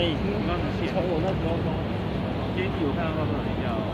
以刚从我那时候接地，我看到他们很要。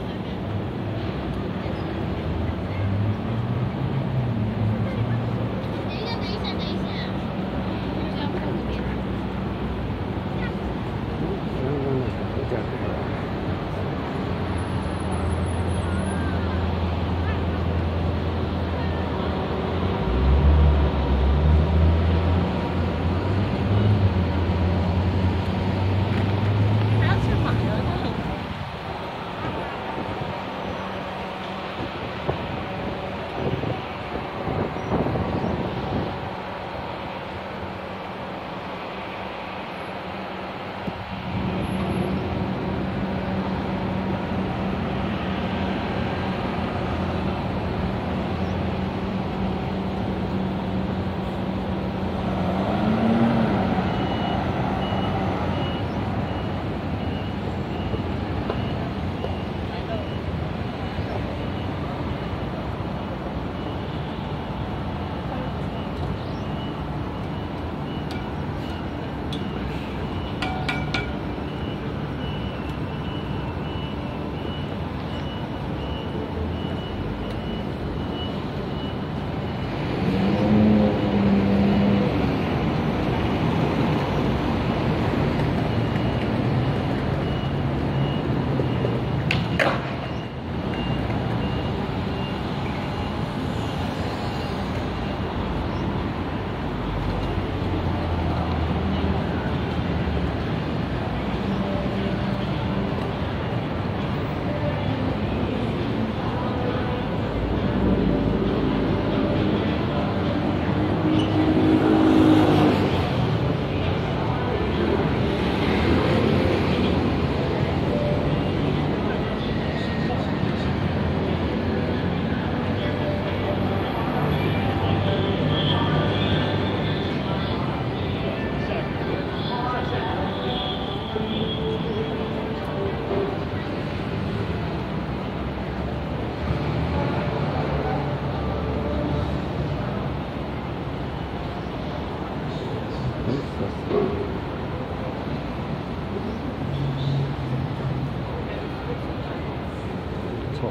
错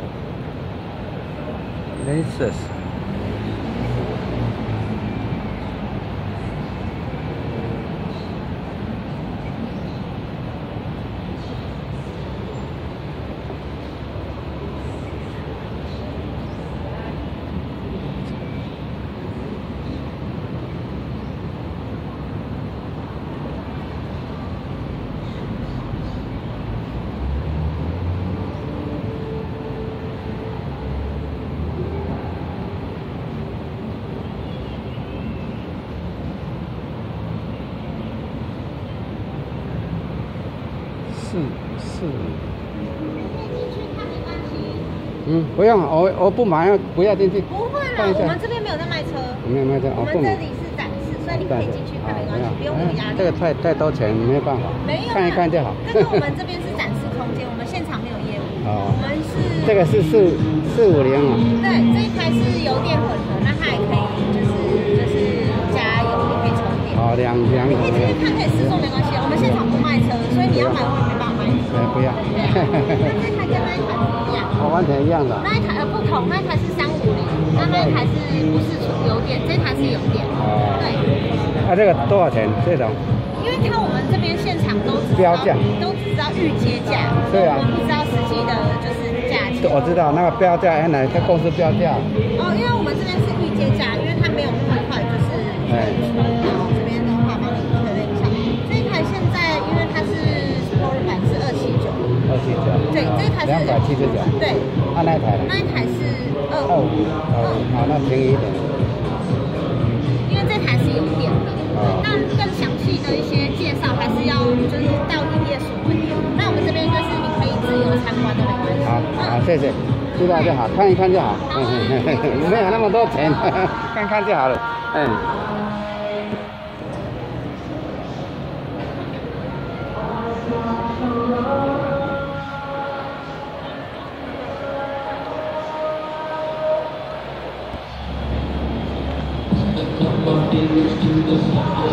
，Lexus。445。不用，我不买，不要进去。 不会啦，我们这边没有在卖车。 没有卖车， 我们这里是展示，所以你可以进去看，没关系，不用有压力。 这个太多钱，没有办法。 没有， 看一看就好。 但是我们这边是展示空间，我们现场没有业务。 哦。 我们是。 这个是450啊。 对，这一台是油电混合，那它也可以就是加油，也可以充电。 哦，两个。 你可以进去看，可以试坐没关系，我们现场不卖车，所以你要买我也没办法卖。 不要。 那这台跟那一台不一样。 完全一样的。 那一台不同，那一台是350，那一台是不是油电？这一台是油电。哦。对。 这个多少钱？这种？ 因为我们这边现场都只标价， 都只知道预接价，对啊，我们不知道实际的就是价钱。 我知道那个标价，原来它公司标价。 哦，因为我们这边是预接价，因为它没有那么快，就是然后这边的话帮你确认一下。这一台现在因为它是 Sport 版是279。279。对，这一台是 279。 对。 那一台？ 那一台是 250。好，那便宜一点。 因为这台是有电的。那更详细的一些介绍还是要就是到营业所问。那我们这边就是你可以自由参观都没关系。 好，谢谢，知道就好，看一看就好。没有那么多钱，看看就好了。 Thank you.